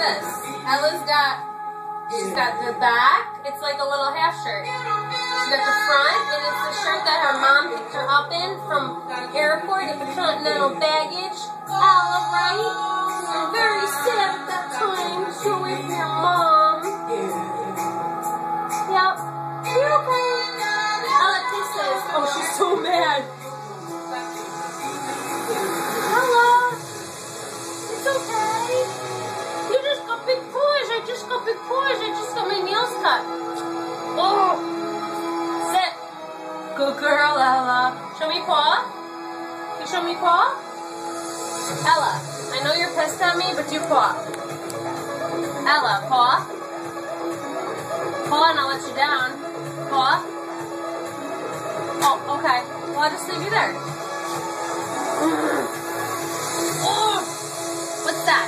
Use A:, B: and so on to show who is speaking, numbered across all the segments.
A: this. She's got the back. It's like a little half shirt. She got the front, and it's the shirt that her mom picked her up in from the airport at the Continental baggage. Ella, right? You're very sad at that time. You're away from your mom. Yep. You okay? Ella kisses. Oh, she's so mad. Ella. It's okay. You just got big paws. I just got big paws. I just got my nails cut. Oh. Sit. Good girl, Ella. Show me paw. Can you show me paw? Ella, I know you're pissed at me, but do paw. Ella, paw. Paw, and I'll let you down. Paw. Oh, okay. Well, I'll just leave you there. Oh, what's that?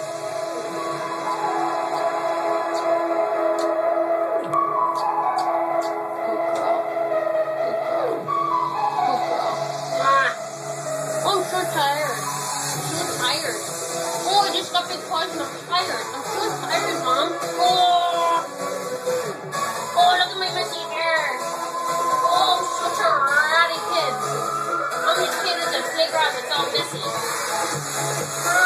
A: I'm so tired. I'm so tired. Oh, I just got big paws and I'm tired. I'm so tired, Mom. Oh, look at my messy hair. Oh, I'm such a ratty kid. I'm the kid at the playground that's all messy.